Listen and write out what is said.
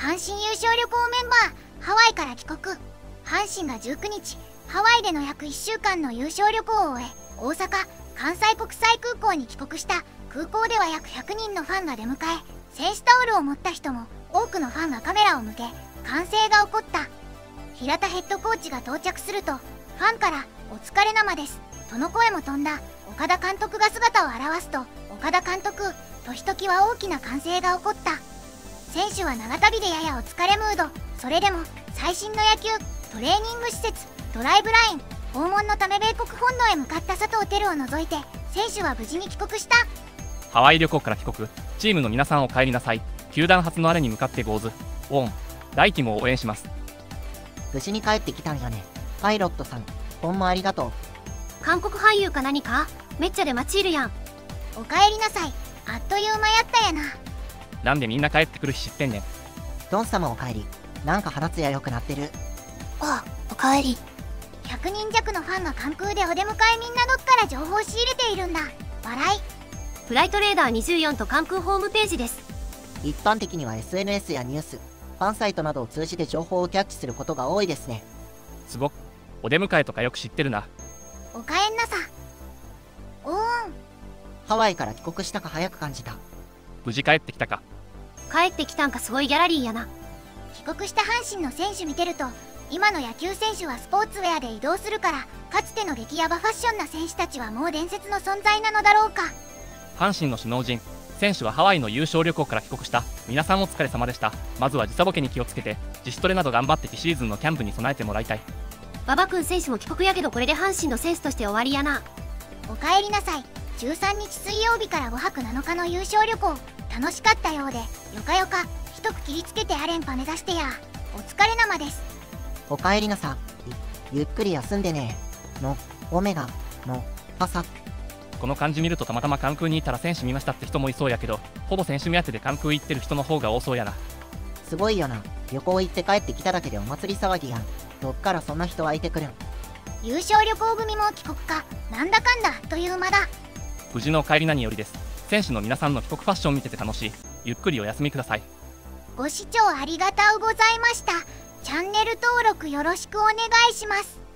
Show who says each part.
Speaker 1: 阪神優勝旅行メンバーハワイから帰国。阪神が19日ハワイでの約1週間の優勝旅行を終え、大阪・関西国際空港に帰国した。空港では約100人のファンが出迎え、選手タオルを持った人も多くのファンがカメラを向け、歓声が起こった。平田ヘッドコーチが到着すると、ファンから「お疲れ生です」との声も飛んだ。岡田監督が姿を現すと「岡田監督」とひときわ大きな歓声が起こった。選手は長旅でややお疲れムード。それでも最新の野球トレーニング施設ドライブライン訪問のため米国本土へ向かった佐藤輝を除いて、選手は無事に帰国した。
Speaker 2: ハワイ旅行から帰国。チームの皆さんお帰りなさい。球団初のアレに向かってゴーズオン。来季も応援します。
Speaker 3: 無事に帰ってきたんやね。パイロットさん、ほんまありがとう。
Speaker 4: 韓国俳優か何か？めっちゃで街いるやん。
Speaker 1: お帰りなさい。あっという間やったやな。
Speaker 2: なんでみんな帰ってくる日知ってんねん。
Speaker 3: ドン様お帰り。なんか肌ツヤ良くなってる。
Speaker 4: あ、おかえり。
Speaker 1: 100人弱のファンが関空でお出迎え。みんなどっから情報を仕入れているんだ。笑い。
Speaker 4: フライトレーダー24と関空ホームページです。
Speaker 3: 一般的には SNS やニュース、ファンサイトなどを通じて情報をキャッチすることが多いですね。
Speaker 2: すごっ。お出迎えとかよく知ってるな。
Speaker 1: おかえんなさ。おーん。
Speaker 3: ハワイから帰国したか早く感じた。
Speaker 2: 無事帰ってきたか。
Speaker 4: 帰ってきたんかすごいギャラリーやな。
Speaker 1: 帰国した阪神の選手見てると、今の野球選手はスポーツウェアで移動するから、かつての激ヤバファッションな選手たちはもう伝説の存在なのだろうか。
Speaker 2: 阪神の首脳陣選手はハワイの優勝旅行から帰国した。皆さんお疲れ様でした。まずは時差ボケに気をつけて自主トレなど頑張ってシーズンのキャンプに備えてもらいたい。
Speaker 4: 馬場君選手も帰国やけど、これで阪神の選手として終わりやな。
Speaker 1: おかえりなさい。13日水曜日から5泊7日の優勝旅行、楽しかったようで、よかよか一区切りつけてアレンパ目指してや。お疲れ生です。
Speaker 3: お帰りなさい。ゆっくり休んでね。の、オメガ、の、パサ。
Speaker 2: この感じ見るとたまたま関空にいたら選手見ましたって人もいそうやけど、ほぼ選手目当てで関空行ってる人の方が多そうやな。
Speaker 3: すごいよな。旅行行って帰ってきただけでお祭り騒ぎやん。どっからそんな人湧いてくるん。
Speaker 1: 優勝旅行組も帰国か、なんだかんだという間だ。
Speaker 2: 無事のお帰り何よりです。選手の皆さんの帰国ファッション見てて楽しい。ゆっくりお休みください。
Speaker 1: ご視聴ありがとうございました。チャンネル登録よろしくお願いします。